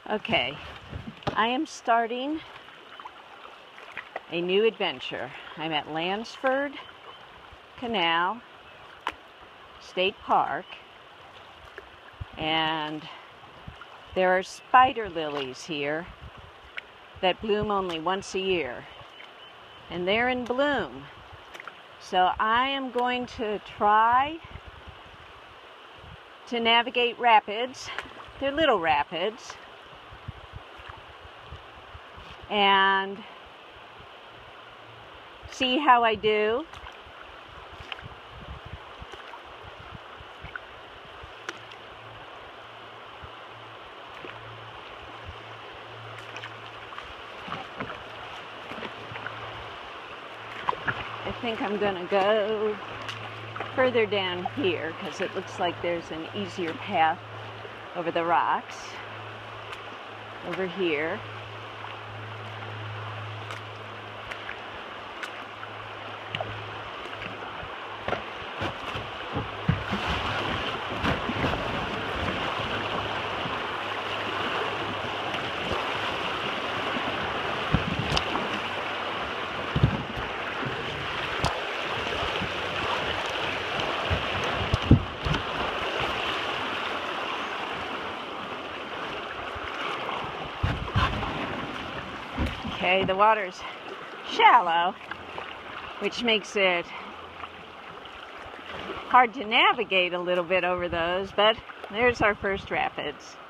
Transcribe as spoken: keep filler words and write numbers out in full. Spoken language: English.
Okay, I am starting a new adventure. I'm at Lansford Canal State Park, and there are spider lilies here that bloom only once a year, and they're in bloom. So I am going to try to navigate rapids. They're little rapids, and see how I do. I think I'm gonna go further down here because it looks like there's an easier path over the rocks over here. Okay, the water's shallow, which makes it hard to navigate a little bit over those, but there's our first rapids.